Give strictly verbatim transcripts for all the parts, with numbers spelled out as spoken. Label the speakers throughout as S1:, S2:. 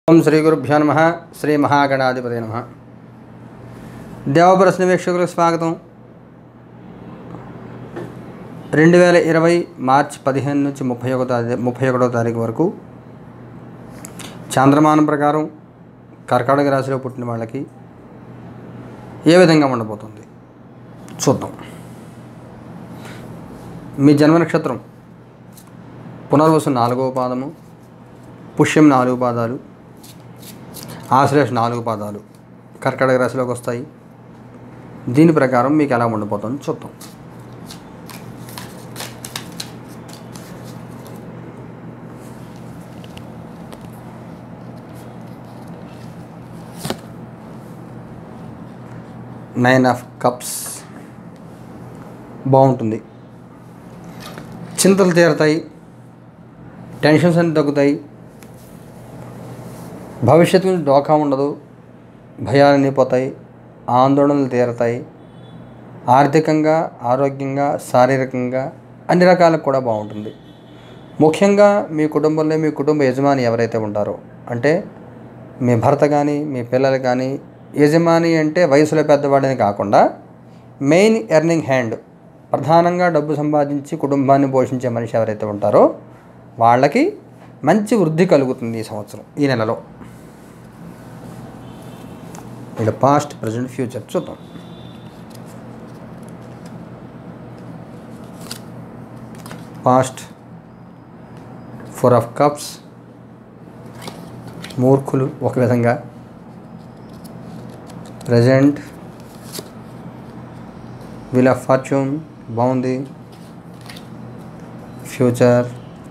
S1: ఓం శ్రీ గురుభ్యో నమః. శ్రీ మహాగణాధిపతయే నమః. దేవప్రశ్న వీక్షకులకు స్వాగతం. రెండు వేల ఇరవై మార్చి పదిహేను నుంచి ముప్పై ఒకటో తారీఖు ముప్పై ఒకటో తారీఖు వరకు చాంద్రమానం ప్రకారం కర్కాటక రాశిలో పుట్టిన వాళ్ళకి ఏ విధంగా ఉండబోతుంది చూద్దాం. మీ జన్మ నక్షత్రం పునర్వసు నాలుగవ పాదము, పుష్యం నాలుగు పాదాలు, ఆశ్లేష నాలుగు పాదాలు కర్కాటక రాశిలోకి వస్తాయి. దీని ప్రకారం మీకు ఎలా ఉండిపోతుందో చూద్దాం. నైన్ ఆఫ్ కప్స్ బాగుంటుంది. చింతలు తీరుతాయి, టెన్షన్స్ అన్ని తగ్గుతాయి, భవిష్యత్తు గురించి డోకా ఉండదు, భయాలన్నీ పోతాయి, ఆందోళనలు తీరుతాయి. ఆర్థికంగా, ఆరోగ్యంగా, శారీరకంగా అన్ని రకాలకు కూడా బాగుంటుంది. ముఖ్యంగా మీ కుటుంబంలో మీ కుటుంబ యజమాని ఎవరైతే ఉంటారో, అంటే మీ భర్త కానీ మీ పిల్లలు కానీ, యజమాని అంటే వయసులో పెద్దవాడని కాకుండా మెయిన్ ఎర్నింగ్ హ్యాండ్, ప్రధానంగా డబ్బు సంపాదించి కుటుంబాన్ని పోషించే మనిషి ఎవరైతే ఉంటారో వాళ్ళకి మంచి వృద్ధి కలుగుతుంది ఈ సంవత్సరం, ఈ నెలలో. ఇలా పాస్ట్, ప్రజెంట్, ఫ్యూచర్ చూద్దాం. పాస్ట్ ఫోర్ ఆఫ్ కప్స్, మూర్ఖులు ఒక విధంగా. ప్రజెంట్ వీల్ ఆఫ్ ఫార్చ్యూన్ బాగుంది. ఫ్యూచర్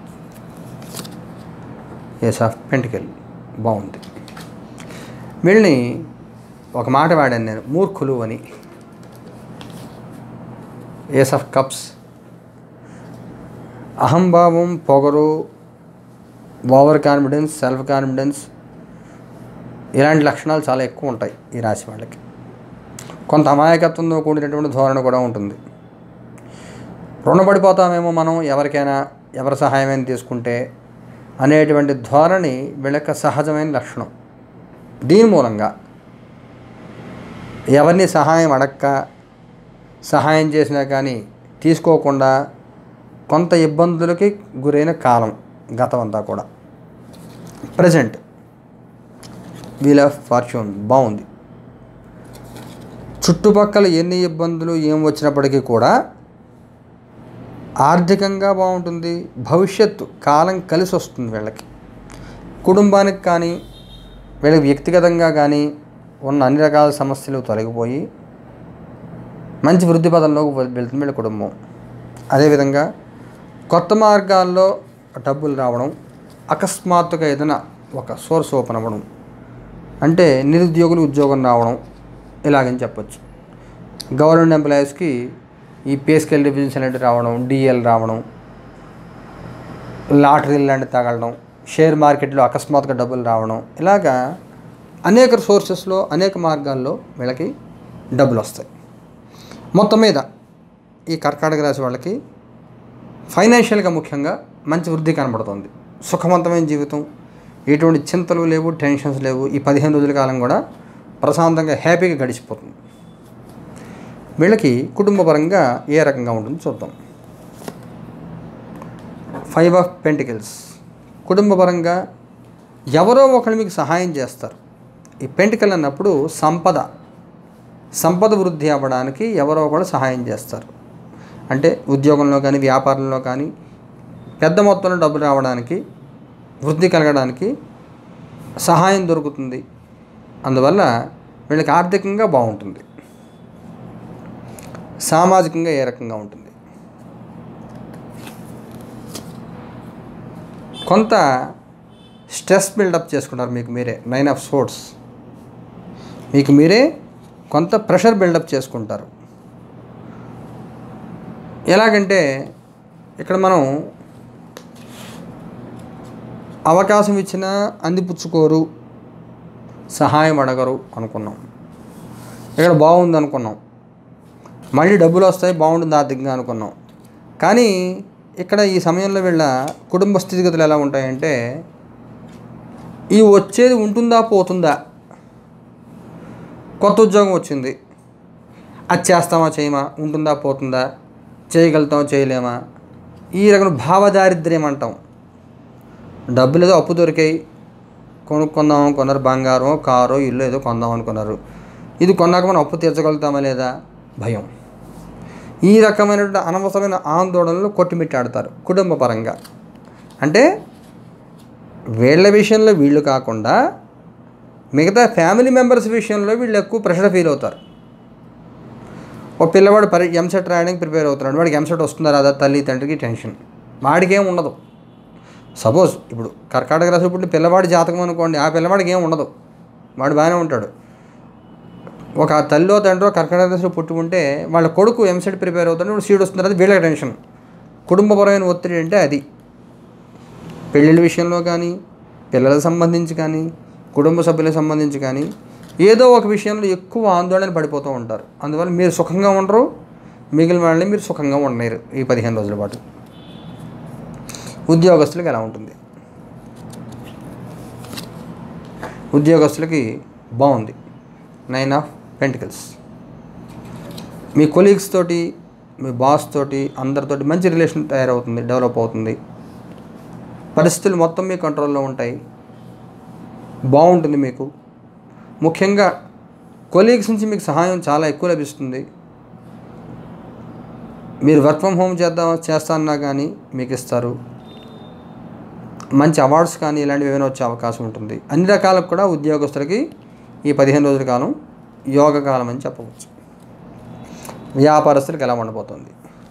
S1: ఏస్ ఆఫ్ పెంటికల్ బాగుంది. వీళ్ళని ఒక మాట వాడాను నేను, మూర్ఖులు అని. ఏస్ ఆఫ్ కప్స్ అహంభావం, పొగరు, ఓవర్ కాన్ఫిడెన్స్, సెల్ఫ్ కాన్ఫిడెన్స్ ఇలాంటి లక్షణాలు చాలా ఎక్కువ ఉంటాయి ఈ రాశి వాళ్ళకి. కొంత అమాయకత్వంతో కూడినటువంటి ధోరణి కూడా ఉంటుంది. రుణపడిపోతామేమో మనం ఎవరికైనా, ఎవరి సహాయమైనా తీసుకుంటే అనేటువంటి ధోరణి వీళ్ళకి సహజమైన లక్షణం. దీని మూలంగా ఎవరిని సహాయం అడక్క, సహాయం చేసినా కానీ తీసుకోకుండా కొంత ఇబ్బందులకి గురైన కాలం గతం అంతా కూడా. ప్రజెంట్ వీల్ ఆఫ్ ఫార్చ్యూన్ బాగుంది. చుట్టుపక్కల ఎన్ని ఇబ్బందులు ఏం వచ్చినప్పటికీ కూడా ఆర్థికంగా బాగుంటుంది. భవిష్యత్తు కాలం కలిసి వస్తుంది వీళ్ళకి. కుటుంబానికి కానీ వీళ్ళకి వ్యక్తిగతంగా కానీ ఉన్న అన్ని రకాల సమస్యలు తొలగిపోయి మంచి వృద్ధి పదంలోకి వెళ్తుంది వీళ్ళ కుటుంబం. అదేవిధంగా కొత్త మార్గాల్లో డబ్బులు రావడం, అకస్మాత్తుగా ఏదైనా ఒక సోర్స్ ఓపెన్ అవ్వడం, అంటే నిరుద్యోగులు ఉద్యోగం రావడం ఇలాగని చెప్పచ్చు. గవర్నమెంట్ ఎంప్లాయీస్కి ఈ పే స్కేల్ రివిజన్స్ అనేవి రావడం, డిఎల్ రావడం, లాటరీలు లాంటివి తగలడం, షేర్ మార్కెట్లో అకస్మాత్తుగా డబ్బులు రావడం, ఇలాగా అనేక సోర్సెస్లో అనేక మార్గాల్లో వీళ్ళకి డబ్బులు వస్తాయి. మొత్తం మీద ఈ కర్కాటక రాశి వాళ్ళకి ఫైనాన్షియల్గా ముఖ్యంగా మంచి వృద్ధి కనబడుతుంది. సుఖవంతమైన జీవితం, ఎటువంటి చింతలు లేవు, టెన్షన్స్ లేవు. ఈ పదిహేను రోజుల కాలం కూడా ప్రశాంతంగా హ్యాపీగా గడిచిపోతుంది. వీళ్ళకి కుటుంబపరంగా ఏ రకంగా ఉంటుందో చూద్దాం. ఫైవ్ ఆఫ్ పెంటికల్స్ కుటుంబపరంగా ఎవరో ఒకరు మీకు సహాయం చేస్తారు. ఈ పెంటికల్ అన్నప్పుడు సంపద సంపద వృద్ధి అవ్వడానికి ఎవరో ఒకరు సహాయం చేస్తారు. అంటే ఉద్యోగంలో కానీ వ్యాపారంలో కానీ పెద్ద మొత్తంలో డబ్బు రావడానికి, వృద్ధి కలగడానికి సహాయం దొరుకుతుంది. అందువల్ల వీళ్ళకి ఆర్థికంగా బాగుంటుంది. సామాజికంగా ఏ రకంగా ఉంటుంది, కొంత స్ట్రెస్ బిల్డప్ చేసుకుంటారు మీకు మీరే. నైన్ ఆఫ్ సోర్డ్స్ మీకు మీరే కొంత ప్రెషర్ బిల్డప్ చేసుకుంటారు. ఎలాగంటే ఇక్కడ మనం అవకాశం ఇచ్చినా అందిపుచ్చుకోరు, సహాయం అడగరు అనుకున్నాం. ఇక్కడ బాగుంది అనుకున్నాం, మళ్ళీ డబ్బులు వస్తాయి, బాగుంటుంది ఆర్థికంగా అనుకున్నాం. కానీ ఇక్కడ ఈ సమయంలో వీళ్ళ కుటుంబ స్థితిగతులు ఎలా ఉంటాయంటే ఈ వచ్చేది ఉంటుందా పోతుందా, కొత్త ఉద్యోగం వచ్చింది, అది చేస్తామా చేయమా, ఉంటుందా పోతుందా, చేయగలుగుతామా చేయలేమా, ఈ రకం భావదారిద్ర్యం అంటాం. డబ్బులు ఏదో అప్పు దొరికాయి, కొనుక్కుందాం అనుకున్నారు, బంగారం కారు ఇల్లు ఏదో కొందాం అనుకున్నారు, ఇది కొన్నాక మనం అప్పు తీర్చగలుగుతామా లేదా భయం. ఈ రకమైనటువంటి అనవసరమైన ఆందోళనలు కొట్టుమిట్టాడతారు కుటుంబ పరంగా. అంటే వీళ్ళ విషయంలో వీళ్ళు కాకుండా మిగతా ఫ్యామిలీ మెంబర్స్ విషయంలో వీళ్ళు ఎక్కువ ప్రెషర్ ఫీల్ అవుతారు. ఒక పిల్లవాడు పరి ఎంసెట్ రాయడానికి ప్రిపేర్ అవుతున్నాడు, వాడికి ఎంసెట్ వస్తుందా రాదా తల్లి తండ్రికి టెన్షన్, వాడికి ఏం ఉండదు. సపోజ్ ఇప్పుడు కర్కాటక రాశి పుట్టిన పిల్లవాడి జాతకం అనుకోండి, ఆ పిల్లవాడికి ఏం ఉండదు, వాడు బాగానే ఉంటాడు. ఒక తల్లిలో తండ్రో కర్కాటక రాశిలో పుట్టి ఉంటే వాళ్ళ కొడుకు ఎంసెట్ ప్రిపేర్ అవుతాడు, ఇప్పుడు సీడ్ వస్తుంది అది వీళ్ళకి టెన్షన్. కుటుంబపరమైన ఒత్తిడి అంటే అది. పెళ్ళిళ్ళ విషయంలో కానీ, పిల్లలకు సంబంధించి కానీ, కుటుంబ సభ్యులకు సంబంధించి కానీ ఏదో ఒక విషయంలో ఎక్కువ ఆందోళన పడిపోతూ ఉంటారు. అందువల్ల మీరు సుఖంగా ఉండరు, మిగిలిన వాళ్ళని మీరు సుఖంగా ఉండలేరు ఈ పదిహేను రోజుల పాటు. ఉద్యోగస్తులకు ఎలా ఉంటుంది? ఉద్యోగస్తులకి బాగుంది. Nine of pentacles. మీ కొలీగ్స్ తోటి, మీ బాస్ తోటి, అందరితోటి మంచి రిలేషన్ తయారవుతుంది, డెవలప్ అవుతుంది. పరిస్థితులు మొత్తం మీ కంట్రోల్లో ఉంటాయి, బాగుంటుంది మీకు. ముఖ్యంగా కొలీగ్స్ నుంచి మీకు సహాయం చాలా ఎక్కువ లభిస్తుంది. మీరు వర్క్ ఫ్రమ్ హోమ్ చేద్దాం చేస్తానన్నా కానీ మీకు ఇస్తారు. మంచి అవార్డ్స్ కానీ ఇలాంటివి ఏమైనా వచ్చే అవకాశం ఉంటుంది. అన్ని రకాలకు కూడా ఉద్యోగస్తులకి ఈ పదిహేను రోజుల కాలం యోగ కాలం అని చెప్పవచ్చు. వ్యాపారస్తులకు ఎలా ఉండబోతుంది?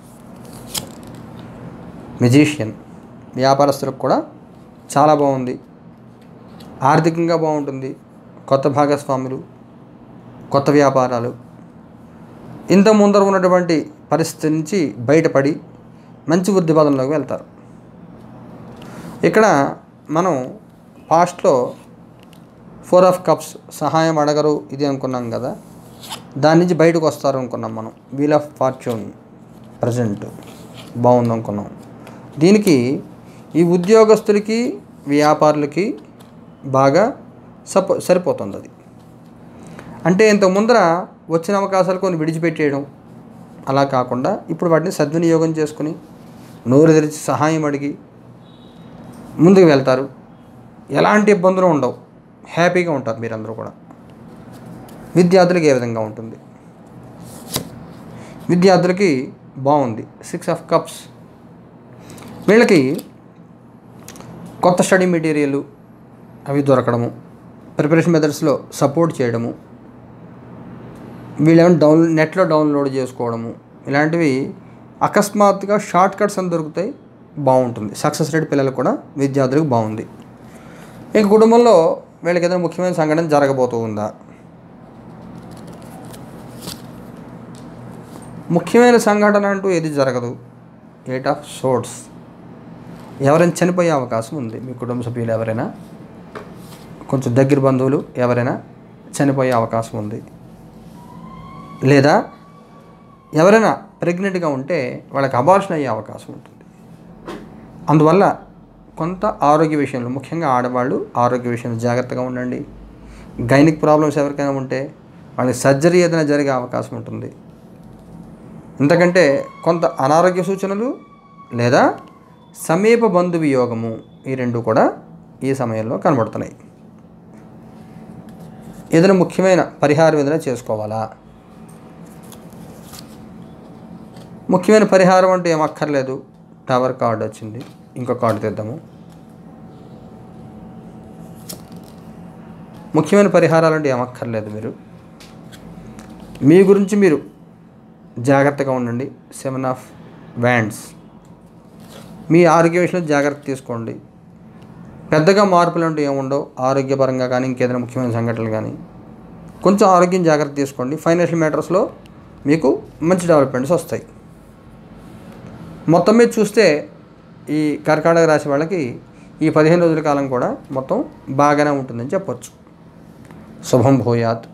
S1: మ్యూజిషియన్ వ్యాపారస్తులకు కూడా చాలా బాగుంది, ఆర్థికంగా బాగుంటుంది. కొత్త భాగస్వాములు, కొత్త వ్యాపారాలు, ఇంత ముందర ఉన్నటువంటి పరిస్థితి నుంచి బయటపడి మంచి వృద్ధి పదంలోకి వెళ్తారు. ఇక్కడ మనం పాస్ట్లో ఫోర్ ఆఫ్ కప్స్ సహాయం అడగరు ఇది అనుకున్నాం కదా, దాని నుంచి బయటకు వస్తారు అనుకున్నాం మనం. వీల్ ఆఫ్ ఫార్చ్యూన్ ప్రజెంట్ బాగుంది అనుకున్నాం. దీనికి ఈ ఉద్యోగస్తులకి వ్యాపారులకి బాగా సపో సరిపోతుంది అది. అంటే ఇంత ముందర వచ్చిన అవకాశాలు కొన్ని విడిచిపెట్టేయడం అలా కాకుండా ఇప్పుడు వాటిని సద్వినియోగం చేసుకుని నోరు తెరిచి సహాయం అడిగి ముందుకు వెళ్తారు. ఎలాంటి ఇబ్బందులు ఉండవు, హ్యాపీగా ఉంటారు మీరందరూ కూడా. విద్యార్థులకి ఏ విధంగా ఉంటుంది? విద్యార్థులకి బాగుంది. Six of cups. వీళ్ళకి కొత్త స్టడీ మెటీరియల్ అవి దొరకడము, ప్రిపరేషన్ మెథడ్స్లో సపోర్ట్ చేయడము, వీళ్ళేమైనా డౌన్ నెట్లో డౌన్లోడ్ చేసుకోవడము, ఇలాంటివి అకస్మాత్తుగా షార్ట్ కట్స్ అని దొరుకుతాయి, బాగుంటుంది. సక్సెస్ రేట్ పిల్లలకు కూడా విద్యార్థులకు బాగుంది. ఇంక కుటుంబంలో వీళ్ళకి ఏదైనా ముఖ్యమైన సంఘటన జరగబోతూ ఉందా? ముఖ్యమైన సంఘటన అంటూ ఏది జరగదు. Eight of swords. ఎవరైనా చనిపోయే అవకాశం ఉంది. మీ కుటుంబ సభ్యులు ఎవరైనా, కొంచెం దగ్గర బంధువులు ఎవరైనా చనిపోయే అవకాశం ఉంది. లేదా ఎవరైనా ప్రెగ్నెంట్గా ఉంటే వాళ్ళకి అబార్షన్ అయ్యే అవకాశం ఉంటుంది. అందువల్ల కొంత ఆరోగ్య విషయంలో, ముఖ్యంగా ఆడవాళ్ళు ఆరోగ్య విషయంలో జాగ్రత్తగా ఉండండి. గైనిక్ ప్రాబ్లమ్స్ ఎవరికైనా ఉంటే వాళ్ళకి సర్జరీ ఏదైనా జరిగే అవకాశం ఉంటుంది. ఎందుకంటే కొంత అనారోగ్య సూచనలు లేదా సమీప బంధు వియోగము, ఈ రెండు కూడా ఈ సమయంలో కనబడుతున్నాయి. ఏదైనా ముఖ్యమైన పరిహారం ఏదైనా చేసుకోవాలా? ముఖ్యమైన పరిహారం అంటే ఏం అక్కర్లేదు. టవర్ కార్డు వచ్చింది, ఇంకో కార్డు తెద్దాము. ముఖ్యమైన పరిహారాలు అంటే ఏం అక్కర్లేదు. మీరు మీ గురించి మీరు జాగ్రత్తగా ఉండండి. Seven of wands. మీ ఆరోగ్య విషయంలో జాగ్రత్త తీసుకోండి. పెద్దగా మార్పులు అంటూ ఏముండవు. ఆరోగ్యపరంగా కానీ ఇంకేదైనా ముఖ్యమైన సంఘటనలు కానీ కొంచెం ఆరోగ్యం జాగ్రత్త తీసుకోండి. ఫైనాన్షియల్ మ్యాటర్స్లో మీకు మంచి డెవలప్మెంట్స్ వస్తాయి. మొత్తం మీద చూస్తే ఈ కర్కాటక రాశి వాళ్ళకి ఈ పదిహేను రోజుల కాలం కూడా మొత్తం బాగానే ఉంటుందని చెప్పొచ్చు. శుభం భూయాత్.